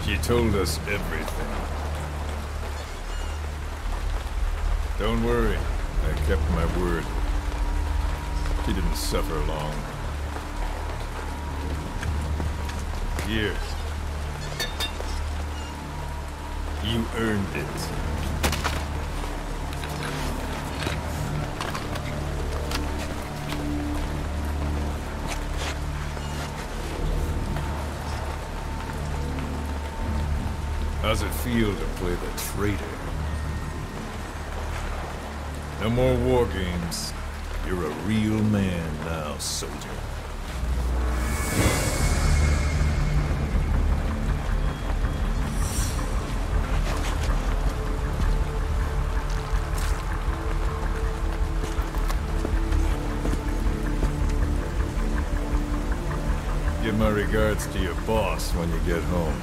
She told us everything. Don't worry, I kept my word. She didn't suffer long. Here. You earned it. How's it feel to play the traitor? No more war games. You're a real man now, soldier. Give my regards to your boss when you get home.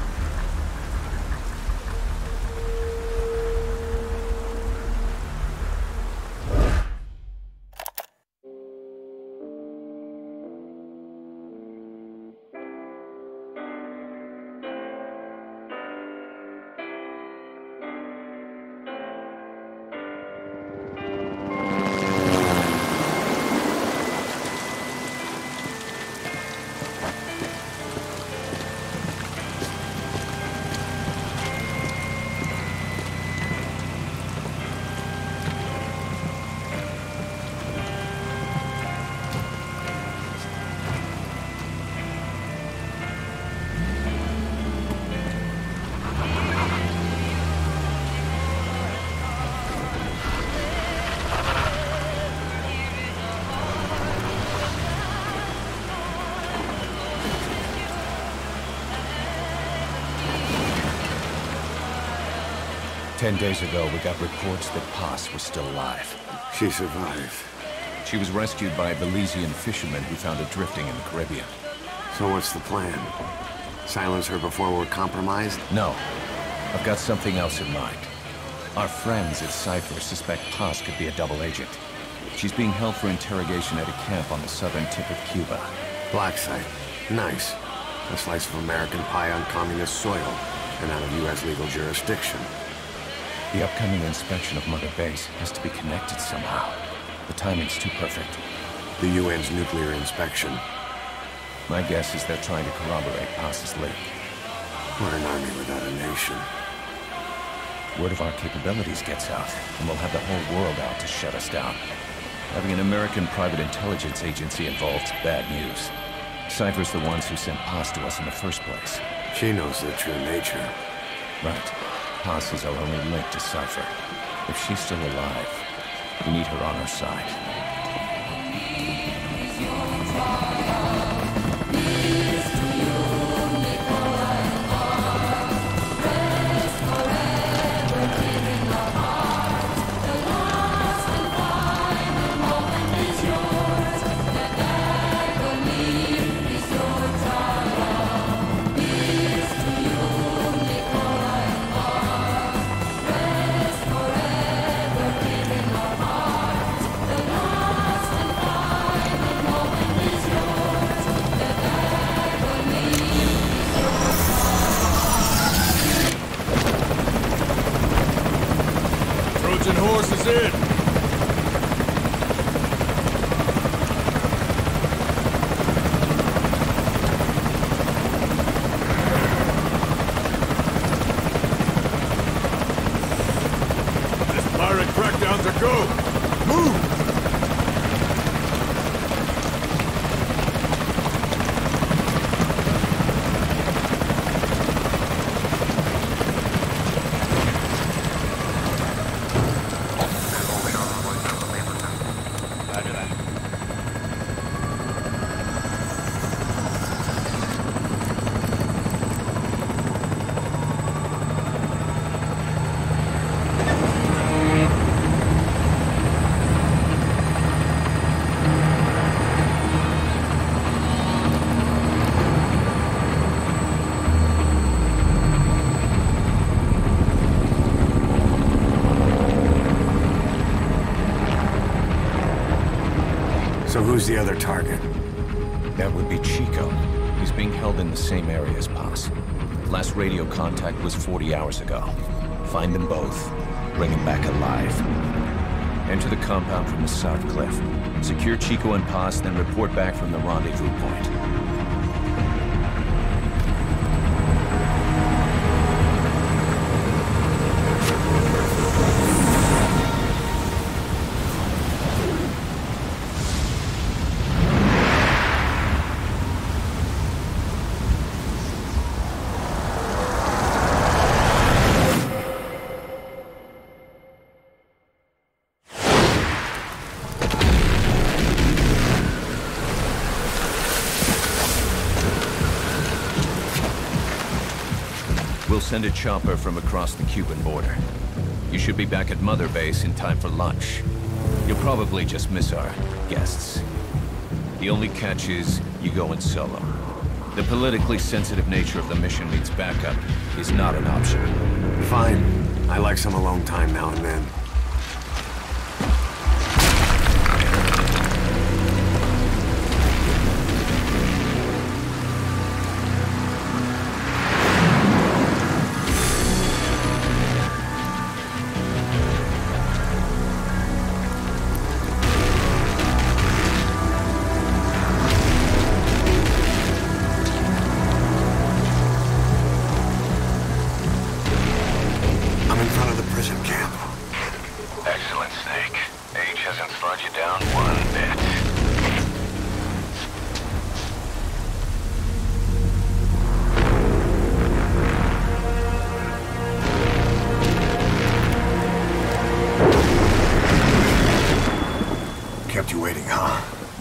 "10 days ago, we got reports that Paz was still alive. She survived. She was rescued by a Belizean fisherman who found her drifting in the Caribbean. So what's the plan? Silence her before we're compromised? No. I've got something else in mind. Our friends at Cypher suspect Paz could be a double agent. She's being held for interrogation at a camp on the southern tip of Cuba. Black site. Nice. A slice of American pie on communist soil, and out of U.S. legal jurisdiction. The upcoming inspection of Mother Base has to be connected somehow. The timing's too perfect. The UN's nuclear inspection. My guess is they're trying to corroborate Paz's leak. We're an army without a nation. Word of our capabilities gets out, and we'll have the whole world out to shut us down. Having an American private intelligence agency involved's bad news. Cypher's the ones who sent Paz to us in the first place. She knows the true nature. Right. Paz is our only link to Cypher. If she's still alive, we need her on our side. Horses in! This pirate crackdown's a go! Move! So who's the other target? That would be Chico. He's being held in the same area as Paz. Last radio contact was 40 hours ago. Find them both. Bring him back alive. Enter the compound from the south cliff. Secure Chico and Paz, then report back from the rendezvous point. We'll send a chopper from across the Cuban border. You should be back at Mother Base in time for lunch. You'll probably just miss our guests. The only catch is you go in solo. The politically sensitive nature of the mission means backup is not an option. Fine. I like some alone time now and then. Excellent, Snake. Age hasn't slowed you down one bit. Kept you waiting, huh?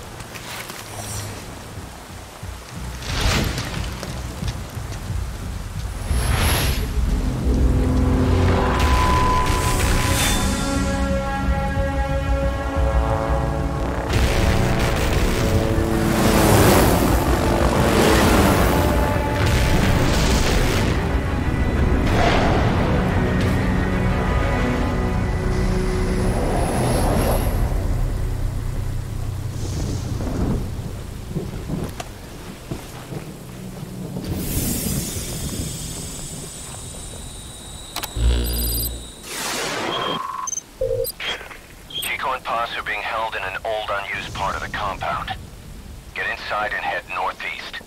Paz are being held in an old, unused part of the compound. Get inside and head northeast.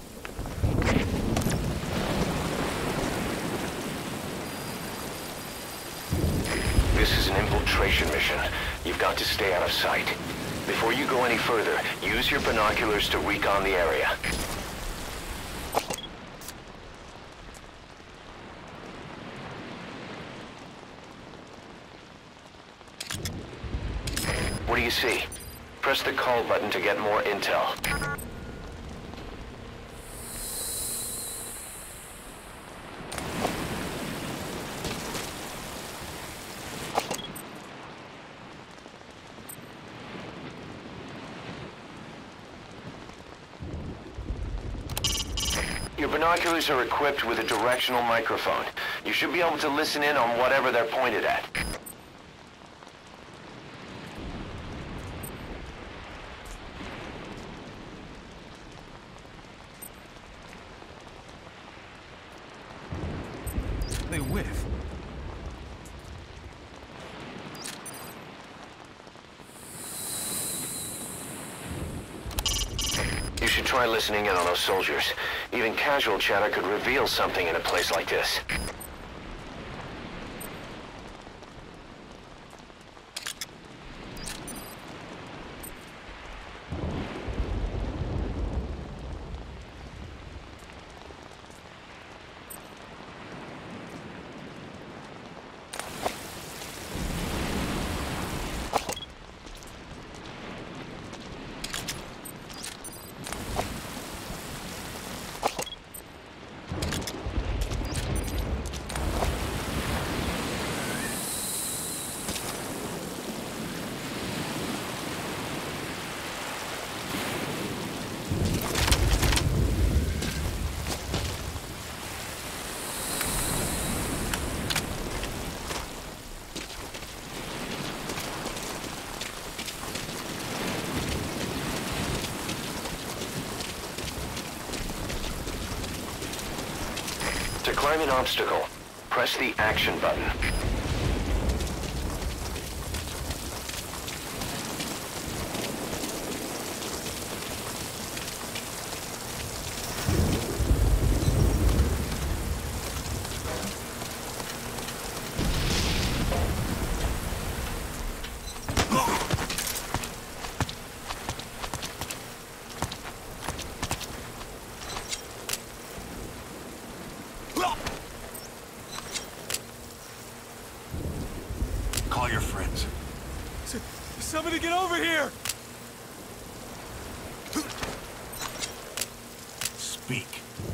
This is an infiltration mission. You've got to stay out of sight. Before you go any further, use your binoculars to recon the area. What do you see? Press the call button to get more intel. Your binoculars are equipped with a directional microphone. You should be able to listen in on whatever they're pointed at. They whiff. You should try listening in on those soldiers. Even casual chatter could reveal something in a place like this. To climb an obstacle, press the action button. Call your friends. Somebody get over here! Speak.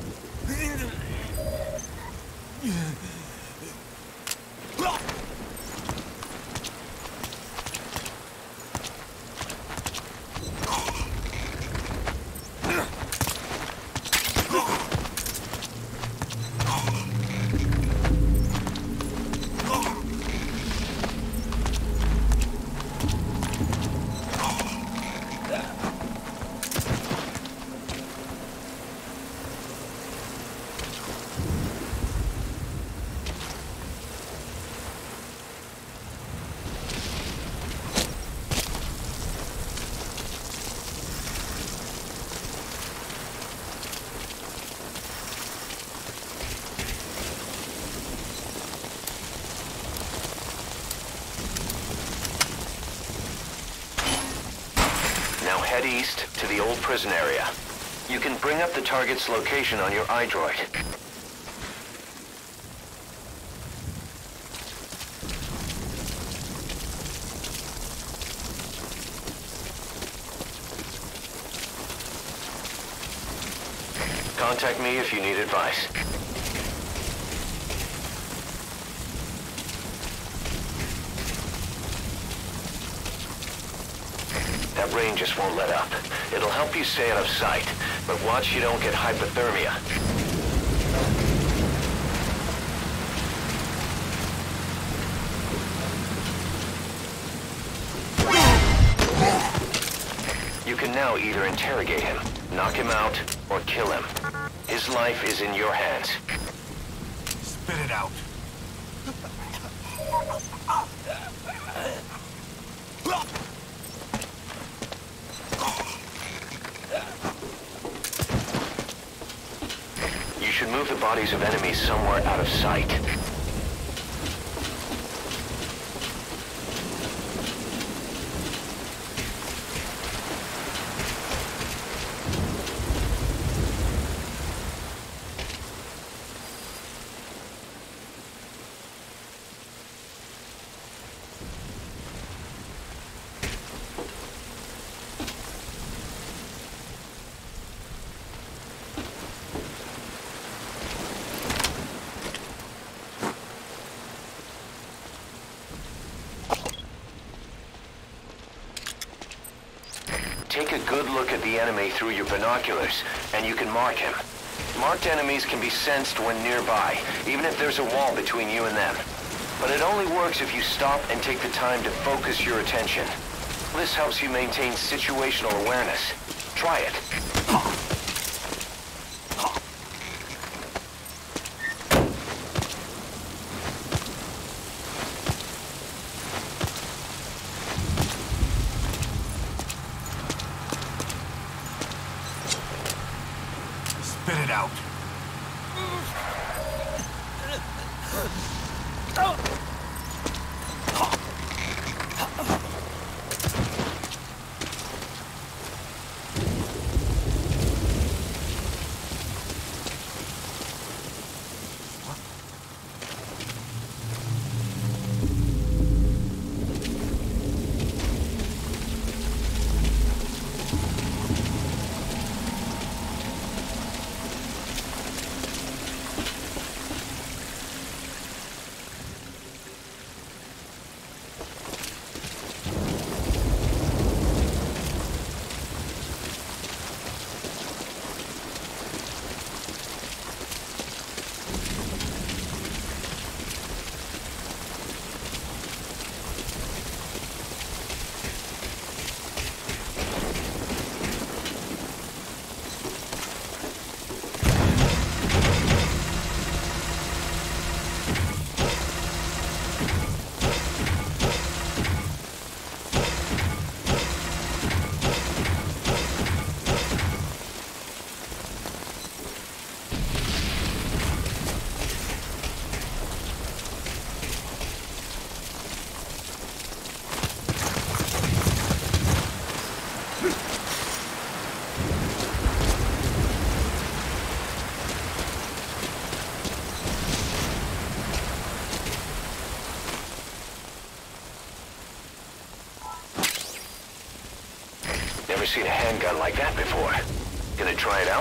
Now head east to the old prison area. You can bring up the target's location on your iDroid. Contact me if you need advice. That rain just won't let up. It'll help you stay out of sight, but watch you don't get hypothermia. You can now either interrogate him, knock him out, or kill him. His life is in your hands. Spit it out. You should move the bodies of enemies somewhere out of sight. Take a good look at the enemy through your binoculars, and you can mark him. Marked enemies can be sensed when nearby, even if there's a wall between you and them. But it only works if you stop and take the time to focus your attention. This helps you maintain situational awareness. Try it. Spit it out. seen a handgun like that before. Gonna try it out?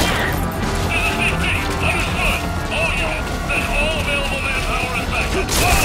Fire!